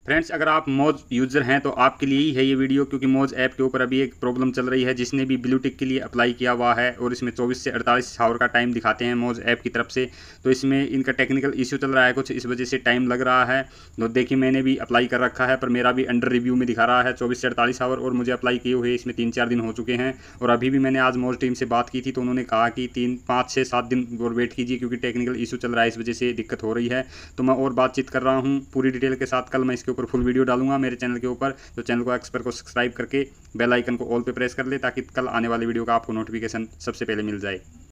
Friends, अगर आप मौज यूज़र हैं तो आपके लिए ही है ये वीडियो, क्योंकि मौज ऐप के ऊपर अभी एक प्रॉब्लम चल रही है। जिसने भी ब्लू टिक के लिए अप्लाई किया हुआ है और इसमें 24 से 48 आवर का टाइम दिखाते हैं मौज ऐप की तरफ से, तो इसमें इनका टेक्निकल इशू चल रहा है कुछ, इस वजह से टाइम लग रहा है। तो देखिए, मैंने भी अप्लाई कर रखा है पर मेरा भी अंडर रिव्यू में दिखा रहा है 24 से 48 आवर, और मुझे अप्लाई किए हुए इसमें 3-4 दिन हो चुके हैं। और अभी भी मैंने आज मौज टीम से बात की थी तो उन्होंने कहा कि 5 से 7 दिन और वेट कीजिए, क्योंकि टेक्निकल इशू चल रहा है, इस वजह से दिक्कत हो रही है। तो मैं और बातचीत कर रहा हूँ पूरी डिटेल के साथ। कल मैं इसके ऊपर फुल वीडियो डालूंगा मेरे चैनल के ऊपर, तो चैनल को एक्सपर्ट को सब्सक्राइब करके बेल आइकन को ऑल पे प्रेस कर ले, ताकि कल आने वाले वीडियो का आपको नोटिफिकेशन सबसे पहले मिल जाए।